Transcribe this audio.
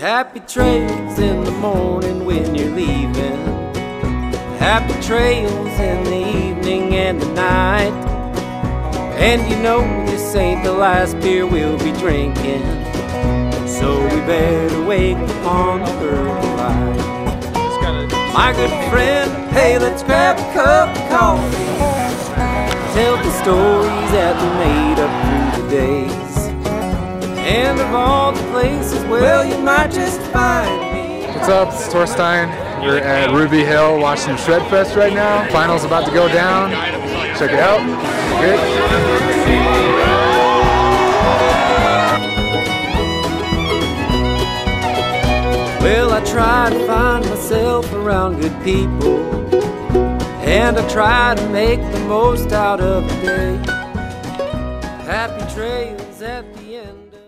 Happy trails in the morning when you're leaving. Happy trails in the evening and the night. And you know this ain't the last beer we'll be drinking, so we better wake upon the early light. My good friend, hey, let's grab a cup of coffee. Tell the stories that we made up through the days. And of all the places, well, you might just find me. What's up? It's Torstein. We're at Ruby Hill watching Shredfest right now. Final's about to go down. Check it out. Good. Well, I try to find myself around good people, and I try to make the most out of the day. Happy trails at the end of